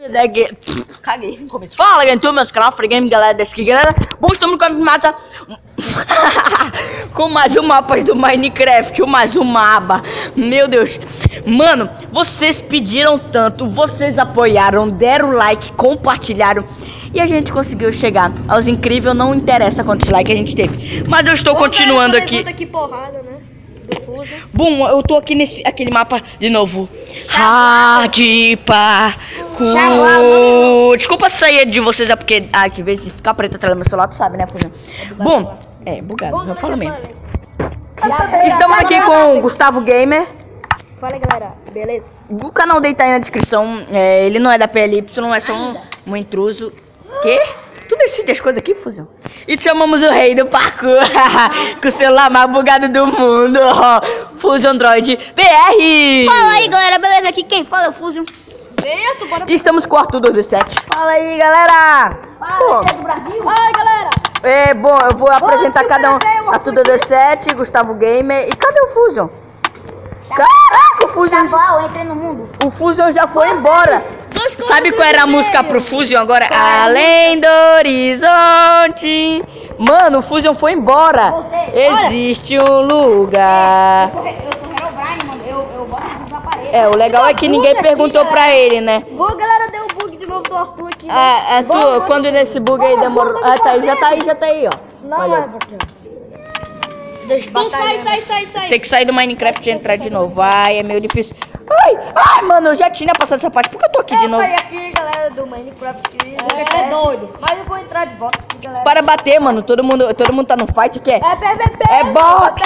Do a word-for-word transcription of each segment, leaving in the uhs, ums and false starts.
Caguei no começo. Fala, galera, então, meus canal Free Game, galera, desse aqui, galera. Bom, estamos com a massa com mais um mapa do Minecraft, mais uma aba. Meu Deus, mano, vocês pediram tanto, vocês apoiaram, deram like, compartilharam e a gente conseguiu chegar aos incríveis. Não interessa quantos likes a gente teve, mas eu estou Ô, continuando velho, aqui. aqui porrada, né? Bom, eu tô aqui nesse aquele mapa de novo. Radipa. Desculpa sair de vocês, é porque ah, às vezes fica preta a tela do meu celular, tu sabe, né, Fujão? Bom, é bugado, Bom, eu falo mesmo. Estamos aqui com o Gustavo Gamer. Fala, galera, beleza? O canal dele tá aí na descrição. É, ele não é da P L Y, é só um, um intruso. Que? Tu decide as coisas aqui, Fusão? E chamamos o rei do parkour com o celular mais bugado do mundo, Fusion Android P R. Fala aí, galera, beleza? Aqui quem fala é o Fusion. Dentro, bora... E estamos com o Arthur dois dois sete. Fala aí, galera. Fala, é do Brasil. Fala aí, galera. É, bom, eu vou apresentar cada um. Arthur dois dois sete, Gustavo Gamer. E cadê o Fusion? Caraca, o Fusion... Chaval, entrei no mundo. O Fusion já foi embora. Sabe qual era a música pro Fusion agora? Além do horizonte. Mano, o Fusion foi embora. Existe um lugar. Eu sou Herobrine, mano. Eu, eu boto na parede. É, o legal é que ninguém perguntou pra ele, né? Boa, galera, deu o bug de novo do Arthur aqui. Ah, é tu, quando nesse bug aí demorou... Ah, tá aí, já tá aí, já tá aí, ó. Não, é, então sai, sai, sai, sai. Tem que sair do Minecraft e entrar de novo. Ai, é meio difícil. Ai, ai, mano, eu já tinha passado essa parte. Por que eu tô aqui de novo? Eu saí aqui, galera, do Minecraft. É, é doido. Mas eu vou entrar de volta aqui, galera. Para bater, mano. Todo mundo, todo mundo tá no fight que é... É P V P. É boxe!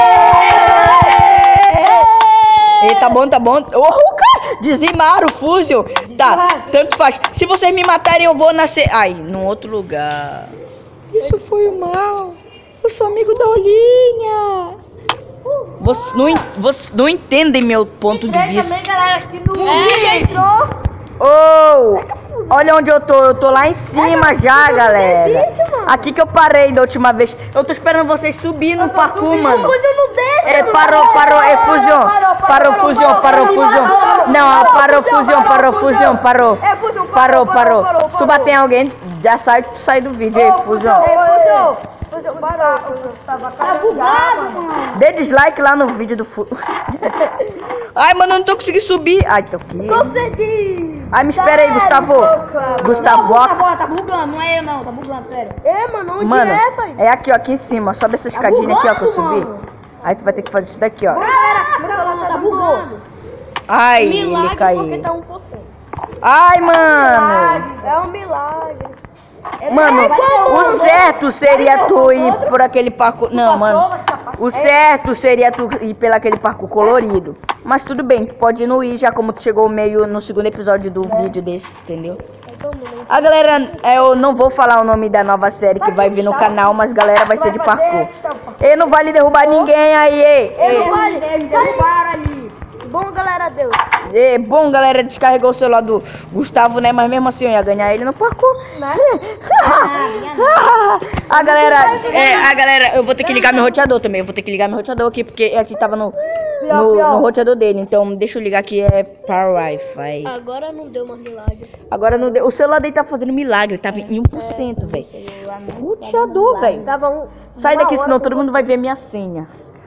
E tá bom, tá bom. Oh, cara, dizimaram o Fusion. Tá, tanto faz. Se vocês me matarem, eu vou nascer... Ai, num outro lugar. Isso foi mal. Eu sou amigo da Olinha. Vocês não, vocês não entendem meu ponto de vista. Também, galera, aqui no é, entrou. Oh, olha onde eu tô. Eu tô lá em cima é, já, galera. Existe, aqui que eu parei da última vez. Eu tô esperando vocês subir no parkour, mano. O Fusion não deixa. É, parou, parou. É Fusion. Parou, Fusion, parou, Fusion. Não, parou, Fusion, parou, Fusion, parou. Parou, parou. Tu bater em alguém, já sai, tu sai do vídeo aí, Fusion. Tá bugado, mano. Dê dislike lá no vídeo do Fu... Ai, mano, eu não tô conseguindo subir. Ai, tô aqui. Consegui. Ai, me espera aí, Gustavo. Gustavo. Tá bugando, não é eu não, tá bugando, sério. É, mano, onde mano, é, pai? É aqui, ó, aqui em cima. Sobe essa escadinha aqui, ó, que eu subi. Aí tu vai ter que fazer isso daqui, ó. Galera, meu celular tá bugando. Ai, ele caiu. Porque tá um por cento. Ai, mano. É um milagre. Mano, o certo seria tu ir por aquele parkour... Não, mano. O certo seria tu ir pelo aquele parkour colorido. Mas tudo bem, tu pode ir no ir já como tu chegou meio no segundo episódio do vídeo desse, entendeu? A galera, eu não vou falar o nome da nova série que vai vir no canal, mas galera vai ser de parkour. Ele não vale derrubar ninguém aí, ei. Ele não vale derrubar ali. Bom, galera, Deus. É bom, galera, descarregou o celular do Gustavo, né? Mas mesmo assim eu ia ganhar ele no parkour. Né? A galera, é, a galera, eu vou ter que ligar meu roteador também. Eu vou ter que ligar meu roteador aqui, porque aqui tava no, no, no roteador dele. Então deixa eu ligar aqui, é para Wi-Fi. Agora não deu mais milagre. Agora não deu. O celular dele tá fazendo milagre, tava em um por cento, velho. Roteador, velho. Sai daqui, senão todo mundo vai ver minha senha.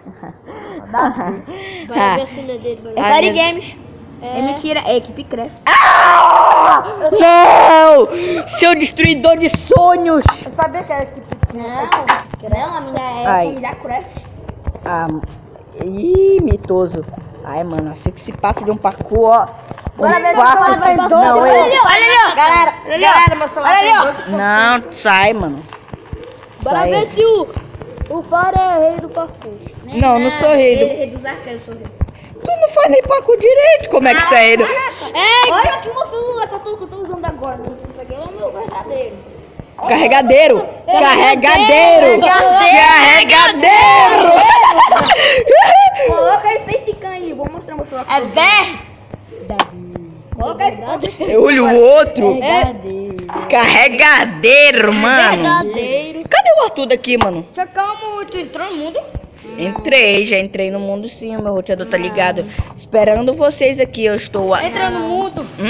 Vai ver a cena dele. É Fire Games. É. é mentira, é Equipe Craft. Ah! Não! Seu destruidor de sonhos! Eu sabia que era Equipe Craft. Não, não, a minha é Família Craft. Ah, ih, mitoso. Ai, mano, assim que se passa de um parkour, ó. Um Bora ver quarto, vai não, olha eu... ali, olha ali, galera. Galera, meu celular olha ali, não, sai, mano. Bora sai. ver se o o Faro é rei do parkour. Não, não sou rei do... rei dos arqueiros, sou rei. Tu não faz nem parkour direito, como é que tu é rei do... É, olha aqui o celular que eu tô, que eu tô usando agora. Isso aqui é o meu verdadeiro. Carregadeiro! Carregadeiro! Carregadeiro! Coloca aí facecam aí, vou mostrar meu celular. É verdade. Coloca aí. Olha o outro. Carregadeiro. Carregadeiro, mano. Verdadeiro. Cadê o Arthur daqui, mano? Tchau, calma, tu entrou no mundo? Entrei, já entrei no mundo sim, o meu roteador tá ligado. Esperando vocês aqui, eu estou... Entra no mundo. Hum?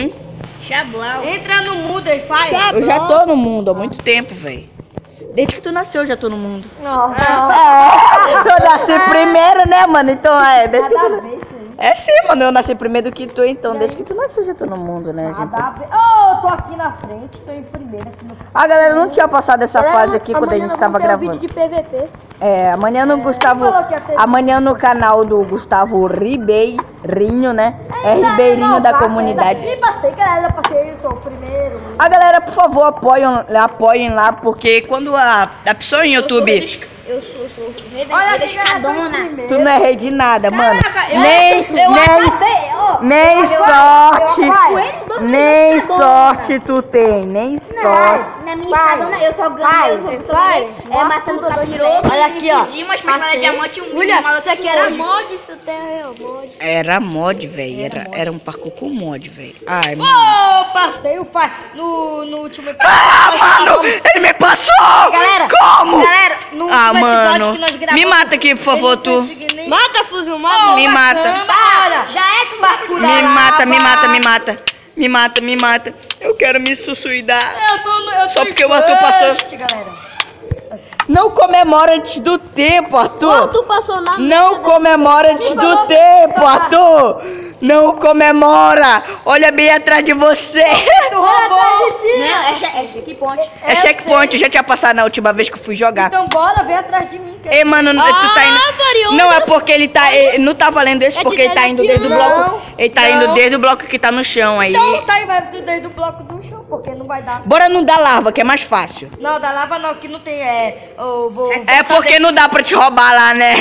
Xablau. Entra no mundo aí, faz. Eu já tô no mundo há muito tempo, velho. Desde que tu nasceu, eu já tô no mundo. Nossa. É, eu nasci primeiro, né, mano? Então é. Desde que tu... É sim, mano. Eu nasci primeiro do que tu, então. Desde que tu nasceu, eu já tô no mundo, né, gente? Oh, eu tô aqui na frente, tô em primeiro aqui no... A galera não tinha passado essa fase aqui quando a gente tava gravando. Vídeo de P V P. É, amanhã no Gustavo. Amanhã no canal do Gustavo Ribeirinho, né? É Ribeirinho da comunidade. Nem passei, galera, passei, eu sou o primeiro. A galera, por favor, apoiem, apoiem lá, porque quando a, a pessoa em YouTube. Eu sou, sou o rei da escadona. Tu não é rei de nada, mano. Caraca, eu- nem eu- nem, eu- nem eu- sorte. eu- Nem sorte tu tem, nem sorte. Na minha escadona eu tô ganhando, eu sou é matando capiroto. Olha aqui, ó. Dimas, mas é diamante um. Olha, isso aqui era mod, isso até é mod. Era mod, velho. Era, era um parkour com mod, velho. Ai, mano. Ô, passei o faz no, no último episódio. Ah, mano! Ele me passou! Galera, Como? Galera, no Ah, último episódio mano. que nós gravamos. Me mata aqui, por favor, tu. Mata, fuzil, mata. Me mata. Para, já é que vai cuidar. Me mata, me mata, me mata. Me mata, me mata. Eu quero me suicidar. Eu tô, no- eu tô Só em porque o Arthur passou. first, galera. Não comemora antes do tempo, Arthur. Tu passou na Não comemora antes do tempo, Arthur. Não comemora. Olha bem atrás de você. Tu roubou. Não, é, che é checkpoint. É checkpoint, eu já tinha passado na última vez que eu fui jogar. Então bora, vem atrás de mim. Ei, mano, tu tá indo... variou. Não, é porque ele tá... Ele não tá valendo esse É de porque ele tá indo desde o não, bloco... Ele tá indo não. desde o bloco que tá no chão aí. Então tá aí, vai do- desde o bloco do chão, porque não vai dar. Bora no da lava, que é mais fácil. Não, da lava não, que não tem, é... Eu vou... É porque não dá pra te roubar lá, né?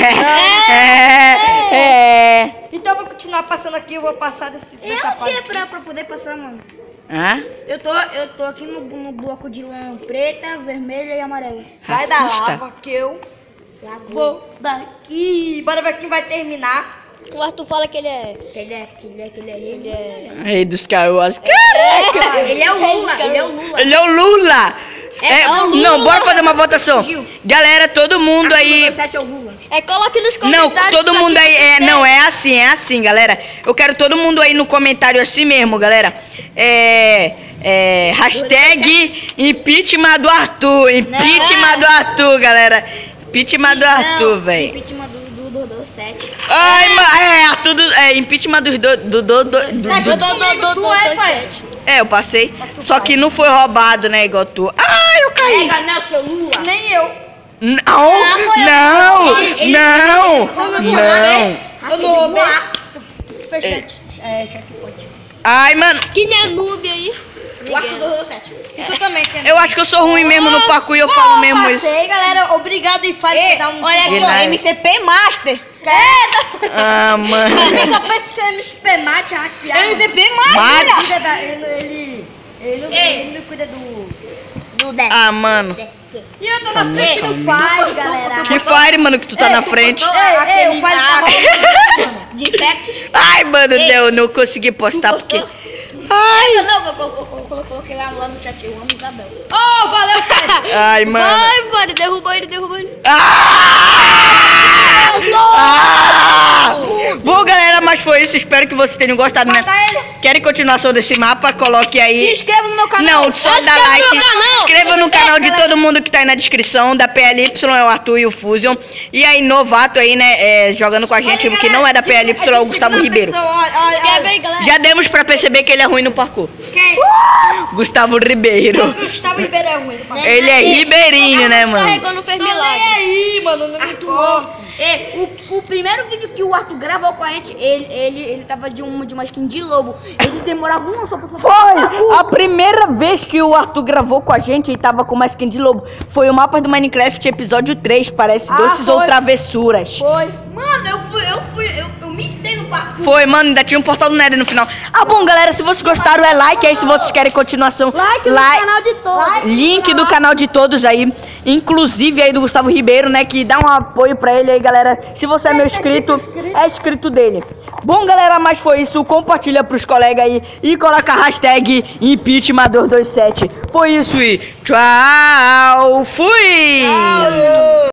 É... É... Então eu vou continuar passando aqui, eu vou passar desse, dessa Eu parte. tinha pra, pra poder passar, mano. Hã? Eu tô, eu tô aqui no, no bloco de lã preta, vermelha e amarela. Vai dar Racista. lava que eu vou daqui. Bora ver quem vai terminar. O Arthur fala que ele é. Que ele é, que ele é, que ele é. Ele é. Rei dos caroços. Ele é o Lula, ele é o Lula. Ele é o Lula. É, é o Lula. Não, bora fazer uma votação. Gil. Galera, todo mundo aí... sete é o Lula. É, coloque nos Não, comentários. todo pra mundo quem aí, é, quiser. não, é assim, é assim, galera. Eu quero todo mundo aí no comentário assim mesmo, galera. É, é, hashtag impeachment do Arthur, impeachment do Arthur, galera. Impeachment do Arthur, velho. Impeachment do do do do sete. Ai, ma- é, Arthur, do, é, impeachment do, do, do, do, do, do- Do do do do do é, pai. sete. É, eu passei, só que não foi roubado, né, igual tu. Ai, eu caí. Pega, não, seu Lula. Nem eu. Não, foi não, eu. não, Eu não. Eu não roubei. Tu fechei é, checkpoint. Ai, mano, Quem é noob aí? O Arthur do do sete. E tu também, tem. eu acho que eu sou ruim mesmo no parkour e eu falo mesmo isso. Passei, galera. Obrigado e faz por dar um... Olha aqui, De ó, nada. M C P Master. Ah, mano. Ele só pensa em ser M C P mate hackeado. M C P Mate? Master. Ele cuida da... Ele... Ele, ele, não- Ei. ele não cuida do... Do dez. Ah, mano. E eu tô na Calma, frente calma. do Fire, galera. Que fire, mano, que tu tá na frente. Ei, ei, o Fire tá roubando. Defects. Ai, mano, eu não consegui postar porque... Ai, Eu não, eu, eu, eu, eu coloquei lá, lá no chat, eu amo Isabel. Oh, valeu, Fire. ai, mano. Vai, Fari, derruba ele, derruba ele. Ah! Ah! Bom, galera, mas foi isso. Espero que vocês tenham gostado, né? Mata ele. Querem continuação desse mapa? Coloque Se aí. inscreva no meu canal. Não, só Se dá inscreva like. no meu canal. Inscreva no canal de todo mundo que tá aí na descrição. Da P L Y é o Arthur e o Fusion. E aí, novato aí, né? é, jogando com a gente, que não é da P L Y, é o Gustavo Ribeiro. Se inscreve aí, galera. Já demos pra perceber que ele é ruim no parkour. Quem? Gustavo Ribeiro. Gustavo Ribeiro é ruim. Ele é ribeirinho, né, mano? Carregou no fez Tô nem milagre. aí, mano. Não me Arthur, importa. é, o, o primeiro vídeo que o Arthur gravou com a gente, ele, ele, ele tava de, um, de uma skin de lobo. Ele demorava um só pra Foi! A primeira vez que o Arthur gravou com a gente e tava com uma skin de lobo. Foi o mapa do Minecraft episódio três, parece. Ah, Doces ou foi. Travessuras. Foi. Mano, eu fui, eu fui, eu, eu me dei no parkour. Foi, mano, ainda tinha um portal do Nether no final. Ah, bom, galera, se vocês gostaram, é like aí. Se vocês querem continuação, Like no canal de todos. link do canal de todos aí, inclusive aí do Gustavo Ribeiro, né, que dá um apoio pra ele aí, galera. Se você é meu inscrito, é inscrito dele. Bom, galera, mas foi isso. Compartilha pros colegas aí e coloca a hashtag impeachment dois dois sete. Foi isso e tchau, fui!